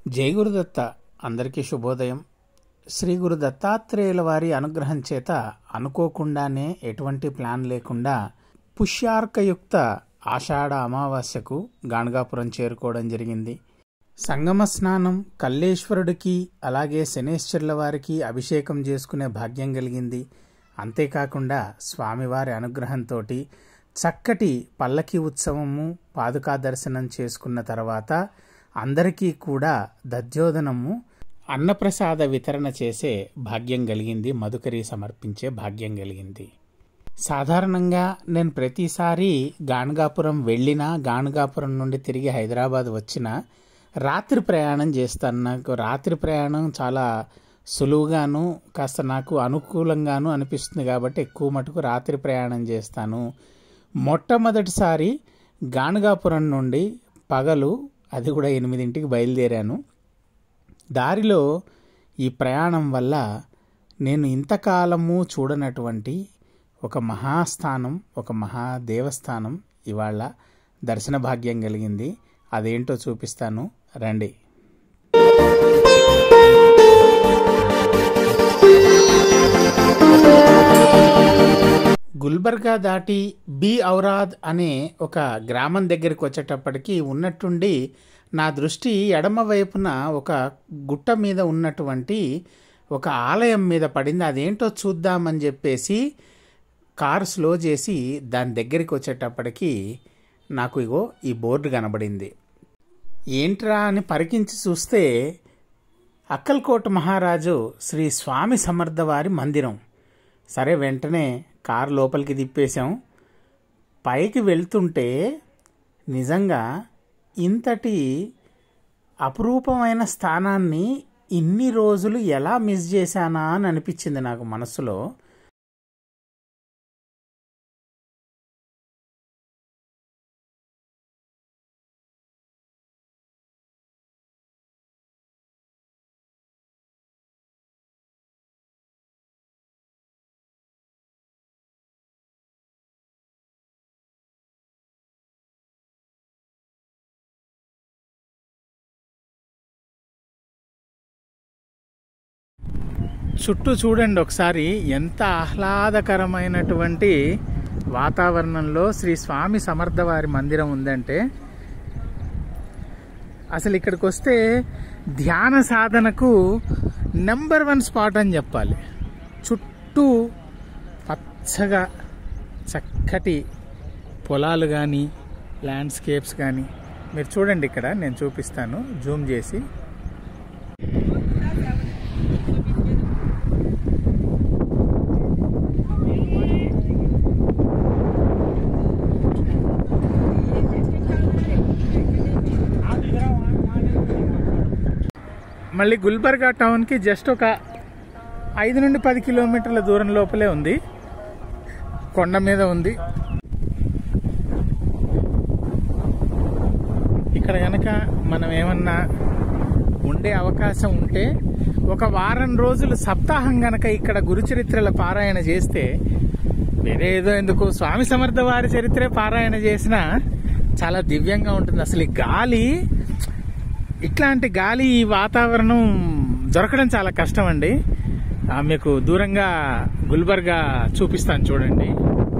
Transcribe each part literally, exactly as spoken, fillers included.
జై గురుదత్త. అందరికీ శుభోదయం. శ్రీ గురు దత్తాత్రేయుల వారి అనుగ్రహం చేత అనుకోకుండానే ఎటువంటి ప్లాన్ లేకుండా పుష్యార్కయుక్త ఆషాఢ అమావాస్యకు గాణగాపురం చేరుకోవడం జరిగింది. సంగమ స్నానం, కల్లేశ్వరుడికి అలాగే శనేశ్వరుల వారికి అభిషేకం చేసుకునే భాగ్యం కలిగింది. అంతేకాకుండా స్వామివారి అనుగ్రహంతో చక్కటి పల్లకి ఉత్సవము, పాదుకా దర్శనం చేసుకున్న తర్వాత అందరికీ కూడా దధ్యోదనము, అన్నప్రసాద వితరణ చేసే భాగ్యం కలిగింది, మధుకరి సమర్పించే భాగ్యం కలిగింది. సాధారణంగా నేను ప్రతిసారి గాణగాపురం వెళ్ళినా, గాణగాపురం నుండి తిరిగి హైదరాబాద్ వచ్చినా రాత్రి ప్రయాణం చేస్తాను. నాకు రాత్రి ప్రయాణం చాలా సులువుగాను కాస్త నాకు అనుకూలంగాను అనిపిస్తుంది కాబట్టి ఎక్కువ మటుకు రాత్రి ప్రయాణం చేస్తాను. మొట్టమొదటిసారి గాణగాపురం నుండి పగలు, అది కూడా ఎనిమిదింటికి బయలుదేరాను. దారిలో ఈ ప్రయాణం వల్ల నేను ఇంతకాలము చూడనటువంటి ఒక మహాస్థానం, ఒక మహాదేవస్థానం ఇవాళ దర్శన భాగ్యం కలిగింది. అదేంటో చూపిస్తాను, రండి. గుల్బర్గా దాటి బి ఔరాద్ అనే ఒక గ్రామం దగ్గరికి వచ్చేటప్పటికి ఉన్నట్టుండి నా దృష్టి ఎడమ వైపున ఒక గుట్ట మీద ఉన్నటువంటి ఒక ఆలయం మీద పడింది. అదేంటో చూద్దామని చెప్పేసి కారు స్లో చేసి దాని దగ్గరికి వచ్చేటప్పటికి నాకు ఇగో ఈ బోర్డు కనబడింది. ఏంట్రా అని పరికించి చూస్తే అక్కల్కోట మహారాజు శ్రీ స్వామి సమర్థ వారి మందిరం. సరే, వెంటనే కారు లోపలికి తిప్పేశాం. పైకి వెళ్తుంటే నిజంగా ఇంతటి అపురూపమైన స్థానాన్ని ఇన్ని రోజులు ఎలా మిస్ చేశానా అని అనిపించింది నాకు మనసులో. చుట్టూ చూడండి ఒకసారి, ఎంత ఆహ్లాదకరమైనటువంటి వాతావరణంలో శ్రీ స్వామి సమర్థ వారి మందిరం ఉందంటే అసలు ఇక్కడికి వస్తే ధ్యాన సాధనకు నెంబర్ వన్ స్పాట్ అని చెప్పాలి. చుట్టూ పచ్చగా చక్కటి పొలాలు కానీ ల్యాండ్స్కేప్స్ కానీ మీరు చూడండి. ఇక్కడ నేను చూపిస్తాను జూమ్ చేసి. మళ్ళీ గుల్బర్గా టౌన్కి జస్ట్ ఒక ఐదు నుండి పది కిలోమీటర్ల దూరం లోపలే ఉంది. కొండ మీద ఉంది. ఇక్కడ కనుక మనం ఏమన్నా ఉండే అవకాశం ఉంటే ఒక వారం రోజులు సప్తాహం గనక ఇక్కడ గురుచరిత్రల పారాయణ చేస్తే, వేరే ఏదో ఎందుకు స్వామి సమర్థ వారి చరిత్రే పారాయణ చేసినా చాలా దివ్యంగా ఉంటుంది. అసలు ఈ గాలి, ఇట్లాంటి గాలి, ఈ వాతావరణం దొరకడం చాలా కష్టం అండి. మీకు దూరంగా గుల్బర్గా చూపిస్తాను చూడండి.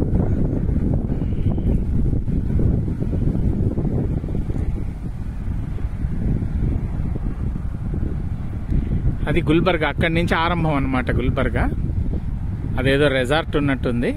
అది గుల్బర్గా, అక్కడి నుంచి ఆరంభం అన్నమాట గుల్బర్గా. అదేదో రెసార్ట్ ఉన్నట్టుంది.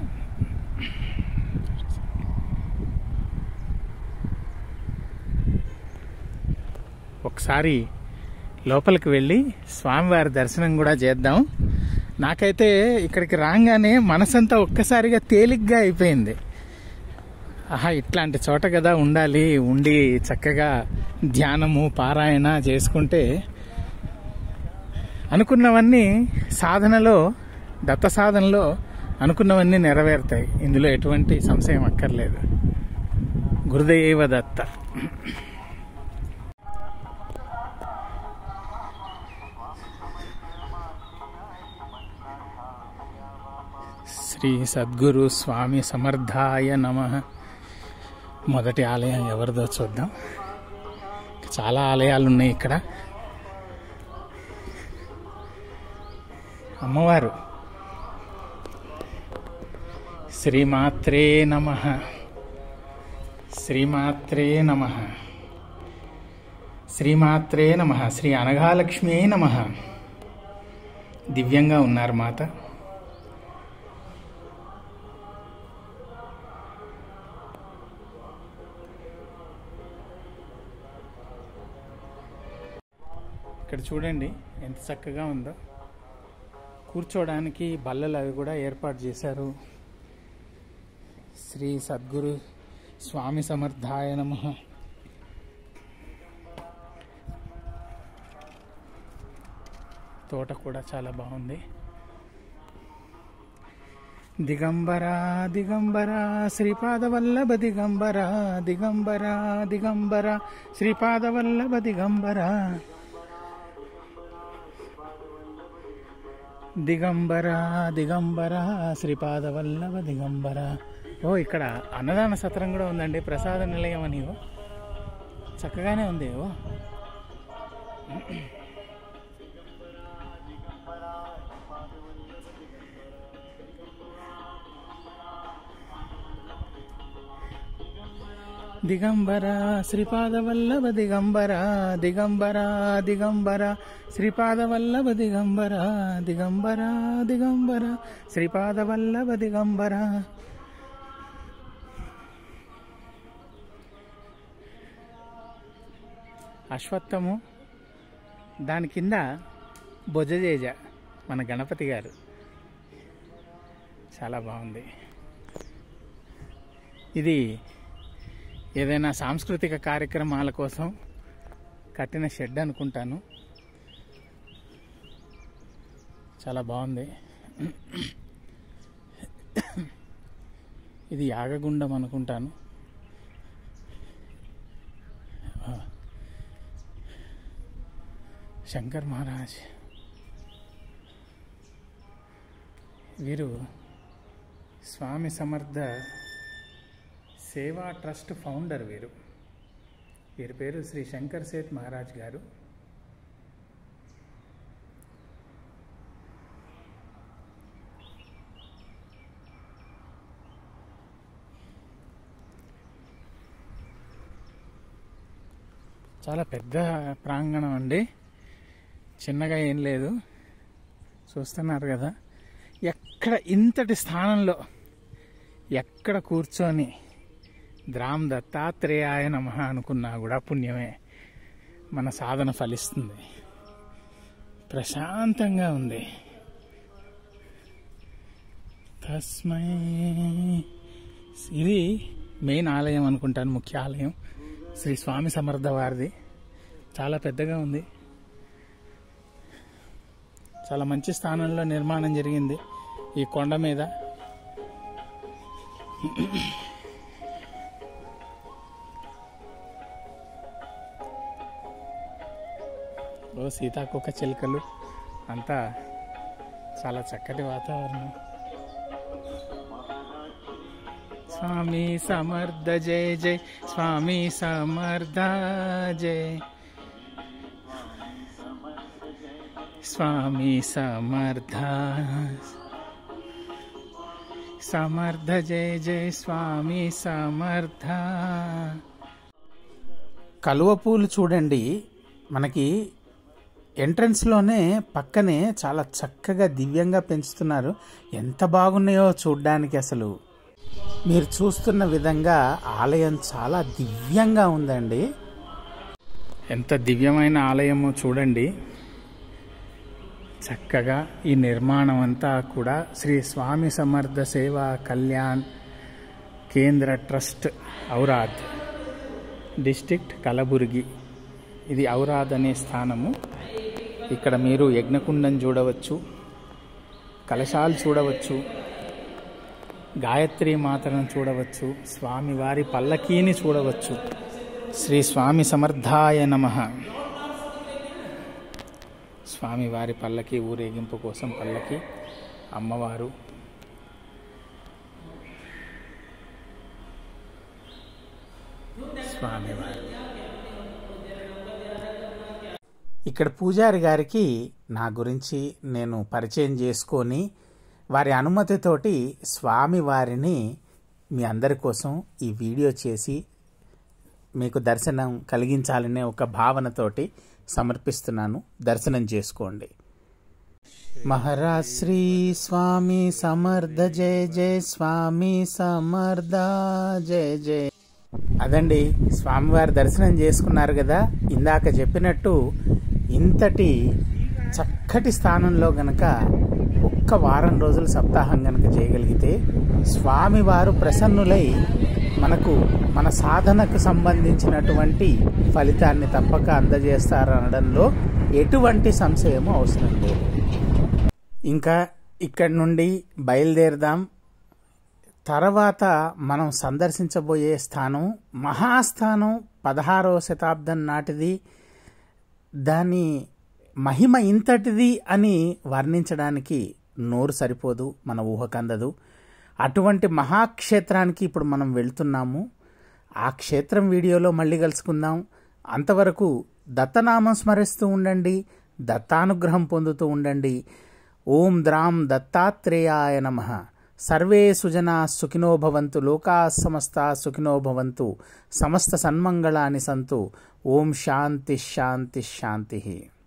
ఒకసారి లోపలికి వెళ్ళి స్వామివారి దర్శనం కూడా చేద్దాం. నాకైతే ఇక్కడికి రాగానే మనసంతా ఒక్కసారిగా తేలిగ్గా అయిపోయింది. ఆహా, ఇట్లాంటి చోట కదా ఉండాలి, ఉండి చక్కగా ధ్యానము పారాయణ చేసుకుంటే అనుకున్నవన్నీ సాధనలో, దత్త సాధనలో అనుకున్నవన్నీ నెరవేరుతాయి. ఇందులో ఎటువంటి సంశయం అక్కర్లేదు. గురుదేవ దత్త. శ్రీ సద్గురు స్వామి సమర్థాయ నమః. మొదటి ఆలయం ఎవరిదో చూద్దాం. చాలా ఆలయాలు ఉన్నాయి ఇక్కడ. అమ్మవారు. శ్రీమాత్రే నమః, శ్రీమాత్రే నమః, శ్రీమాత్రే నమః, శ్రీ అనఘాలక్ష్మీ నమః. దివ్యంగా ఉన్నారు మాత. ఇక్కడ చూడండి ఎంత చక్కగా ఉందో. కూర్చోడానికి బల్లలు అవి కూడా ఏర్పాటు చేశారు. శ్రీ సద్గురు స్వామి సమర్థాయ నమః. తోట కూడా చాలా బాగుంది. దిగంబర దిగంబర శ్రీపాదవల్లభ దిగంబర, దిగంబర దిగంబర శ్రీపాదవల్లభ దిగంబర, దిగంబర దిగంబర శ్రీపాదవల్లభ దిగంబర. ఓ ఇక్కడ అన్నదాన సత్రం కూడా ఉందండి, ప్రసాద నిలయం అని. చక్కగానే ఉంది. ఓ దిగంబర శ్రీపాదవల్లభ దిగంబర, దిగంబర దిగంబర శ్రీపాదవల్లభ దిగంబర, దిగంబర దిగంబర శ్రీపాదవల్లభ దిగంబర. అశ్వత్థము, దాని కింద భుజజేజ మన గణపతి గారు. చాలా బాగుంది. ఇది ఏదైనా సాంస్కృతిక కార్యక్రమాల కోసం కట్టిన షెడ్ అనుకుంటాను. చాలా బాగుంది. ఇది యాగగుండం అనుకుంటాను. శంకర్ మహారాజ్ వీరు స్వామి సమర్థ సేవా ట్రస్ట్ ఫౌండర్. వీరు వీరి పేరు శ్రీ శంకర్ సేత్ మహారాజ్ గారు. చాలా పెద్ద ప్రాంగణం అండి, చిన్నగా ఏం లేదు. చూస్తున్నారు కదా, ఎక్కడ ఇంతటి స్థానంలో ఎక్కడ కూర్చొని ద్రామ్ దత్తాత్రేయాయ నమః అనుకున్నా కూడా పుణ్యమే. మన సాధన ఫలిస్తుంది. ప్రశాంతంగా ఉంది. తస్మై. ఇది మెయిన్ ఆలయం అనుకుంటాను, ముఖ్య ఆలయం శ్రీ స్వామి సమర్థ వారిది. చాలా పెద్దగా ఉంది. చాలా మంచి స్థానంలో నిర్మాణం జరిగింది ఈ కొండ మీద. ఓ సీతాకోక చిలుకలు, అంతా చాలా చక్కటి వాతావరణం. స్వామి సమర్థ జై జై, స్వామి సమర్థ జై, స్వామి సమర్థ సమర్థ జై జై, స్వామి సమర్థ. కలువ పూలు చూడండి, మనకి ఎంట్రన్స్లోనే పక్కనే చాలా చక్కగా దివ్యంగా పెంచుతున్నారు. ఎంత బాగున్నాయో చూడ్డానికి. అసలు మీరు చూస్తున్న విధంగా ఆలయం చాలా దివ్యంగా ఉందండి. ఎంత దివ్యమైన ఆలయమో చూడండి. చక్కగా ఈ నిర్మాణం అంతా కూడా శ్రీ స్వామి సమర్థ సేవా కళ్యాణ్ కేంద్ర ట్రస్ట్, ఔరాద్ డిస్ట్రిక్ట్ కలబుర్గి. ఇది ఔరాద్ అనే స్థానము. ఇక్కడ మీరు యజ్ఞకుండం చూడవచ్చు, కలశాలు చూడవచ్చు, గాయత్రి మాతను చూడవచ్చు, స్వామివారి పల్లకీని చూడవచ్చు. శ్రీ స్వామి సమర్థాయ నమః. స్వామివారి పల్లకి ఊరేగింపు కోసం పల్లకి, అమ్మవారు, స్వామివారు. ఇక్కడ పూజారి గారికి నా గురించి నేను పరిచయం చేసుకొని వారి అనుమతితోటి స్వామి వారిని మీ అందరి కోసం ఈ వీడియో చేసి మీకు దర్శనం కలిగించాలనే ఒక భావనతోటి సమర్పిస్తున్నాను. దర్శనం చేసుకోండి. మహారాజ్ శ్రీ స్వామి సమర్థ జయ జయ స్వామి సమర్థ జయ జయ. అదండి, స్వామివారి దర్శనం చేసుకున్నారు కదా. ఇందాక చెప్పినట్టు ఇంతటి చక్కటి స్థానంలో గనక ఒక్క వారం రోజులు సప్తాహం గనక చేయగలిగితే స్వామివారు ప్రసన్నులై మనకు మన సాధనకు సంబంధించినటువంటి ఫలితాన్ని తప్పక అందజేస్తారనడంలో ఎటువంటి సంశయము అవసరం లేదు. ఇంకా ఇక్కడి నుండి బయలుదేరదాం. తర్వాత మనం సందర్శించబోయే స్థానం మహాస్థానం, పదహారవ శతాబ్దం నాటిది. దాని మహిమ ఇంతటిది అని వర్ణించడానికి నోరు సరిపోదు, మన ఊహకందదు. అటువంటి మహాక్షేత్రానికి ఇప్పుడు మనం వెళ్తున్నాము. ఆ క్షేత్రం వీడియోలో మళ్ళీ కలుసుకుందాం. అంతవరకు దత్తనామం స్మరిస్తూ ఉండండి, దత్తానుగ్రహం పొందుతూ ఉండండి. ఓం ద్రాం దత్తాత్రేయాయ నమః. సర్వే సుజనా సుఖినో భవంతు, లోకా సమస్తా సుఖినో భవంతు, సమస్త సన్మంగళాని సంతు. ఓం శాంతి శాంతి శాంతి.